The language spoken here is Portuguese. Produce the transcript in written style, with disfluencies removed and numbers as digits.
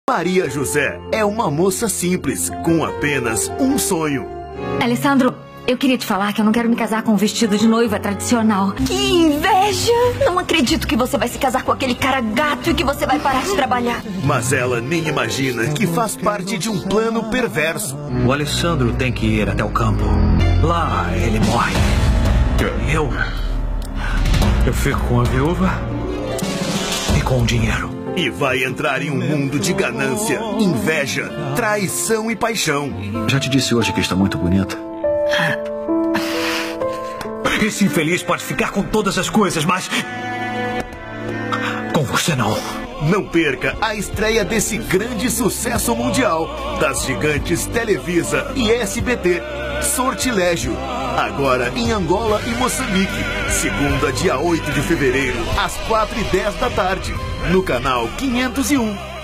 Maria José é uma moça simples, com apenas um sonho. Alessandro, eu queria te falar que eu não quero me casar com um vestido de noiva tradicional. Que inveja! Não acredito que você vai se casar com aquele cara gato e que você vai parar de trabalhar. Mas ela nem imagina que faz parte de um plano perverso. O Alessandro tem que ir até o campo. Lá ele morre. Eu fico com a viúva e com o dinheiro. E vai entrar em um mundo de ganância, inveja, traição e paixão. Já te disse hoje que está muito bonita. Esse infeliz pode ficar com todas as coisas, mas com você não. Não perca a estreia desse grande sucesso mundial das gigantes Televisa e SBT, Sortilégio. Agora em Angola e Moçambique. Segunda, dia 8 de fevereiro, às 4h10 da tarde. No canal 501.